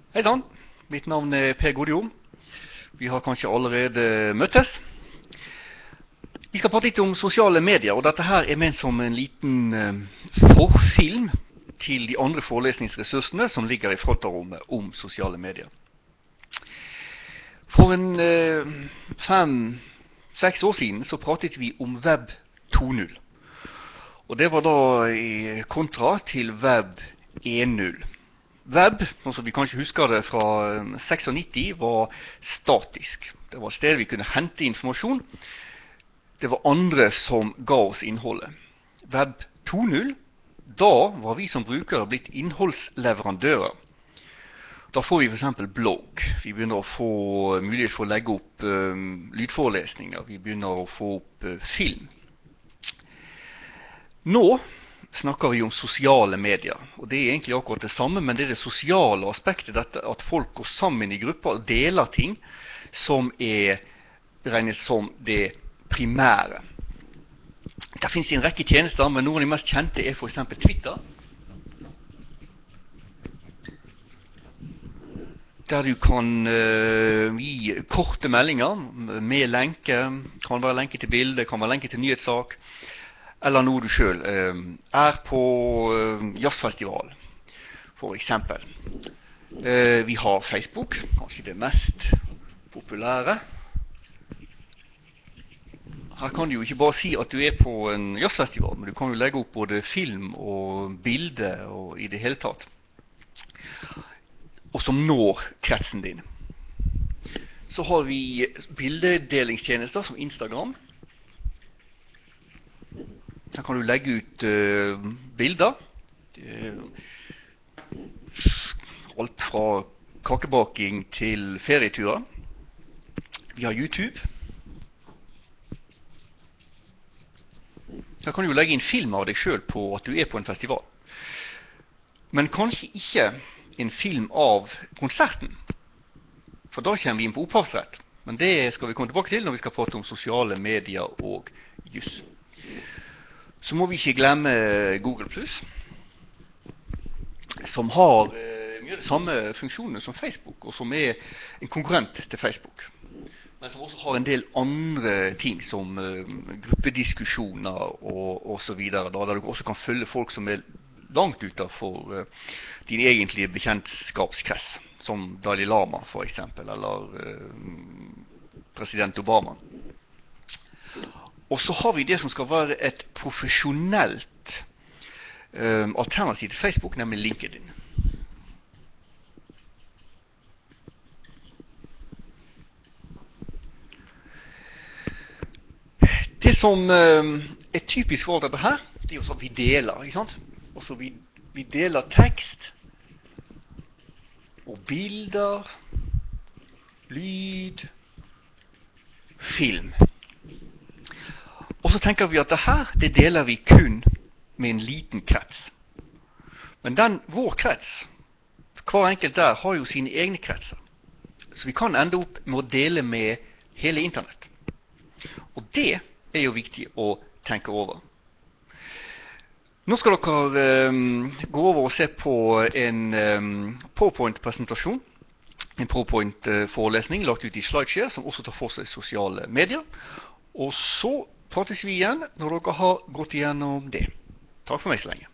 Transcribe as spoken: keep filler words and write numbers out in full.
Hei sann, mitt navn er Per Godjo. Vi har kanskje allerede møttes. Vi skal prate litt om sosiale medier, og dette her er ment som en liten uh, forfilm til de andre forelesningsressursene som ligger i frontrommet om sosiale medier. For en uh, fem, seks år siden så pratet vi om web to null. Og det var da i kontra til web en null. Web, som vi kanskje husker det fra nittiseks, var statisk. Det var et sted vi kunne hente informasjon. Det var andre som ga oss innholdet. Web to null, da var vi som brukere blitt innholdsleverandører. Da får vi for eksempel blogg. Vi begynner å få mulighet for å legge opp um, lydforelesninger. Vi begynner å få opp uh, film. Nå snakker vi om sosiale medier, og det er egentlig akkurat det samme, men det er det sosiale aspektet, dette at folk går sammen i grupper og deler ting som er regnet som det primære. Det finnes en rekke tjenester, men noen av de mest kjente er for eksempel Twitter, der du kan uh, gi korte meldinger med lenke, kan være lenke til bilde, kan være lenke til nyhetssak, eller noe du selv uh, er på uh, jazzfestival, for eksempel. Uh, vi har Facebook, kanskje det mest populære. Her kan du jo ikke bare si at du er på en jazzfestival, men du kan jo legge opp både film og bilde og i det hele tatt. Og som når kretsen din. Så har vi bildedelingstjenester som Instagram. Her kan du legge ut uh, bilder. Alt fra kakebaking til ferieturer. Vi har YouTube. Her kan du legge inn film av deg selv på at du er på en festival. Men kanskje ikke en film av konserten. For da kommer vi inn på opphavsrett. Men det skal vi komme tilbake til når vi skal prate om sosiale medier og juss. Så må vi ikke glemme Google Plus, som har eh, mye av de samme funksjonene som Facebook, og som er en konkurrent til Facebook. Men som også har en del andre ting, som eh, gruppediskusjoner og, og så videre, da, der du også kan følge folk som er langt utenfor uh, din egentlige bekjentskapskrets, som Dalai Lama for eksempel, eller uh, president Obama. Og så har vi det som skal være et profesjonelt uh, alternativ til Facebook, nemlig LinkedIn. Det som uh, er typisk for dette her, det er jo sånn at vi deler, ikke sant? Også vi, vi deler tekst og bilder, lyd, film. Og så tenker vi at det her, det deler vi kun med en liten krets. Men den, vår krets, hver enkelt der har jo sine egne kretser. Så vi kan ende opp med å dele med hele internett. Og det er jo viktig å tenke over. Nå skal dere um, gå over og se på en um, PowerPoint-presentasjon, en PowerPoint-forelesning lagt ut i SlideShare, som også tar for seg sosiale medier. Og så prates vi igjen når dere har gått igjennom det. Takk for meg så lenge.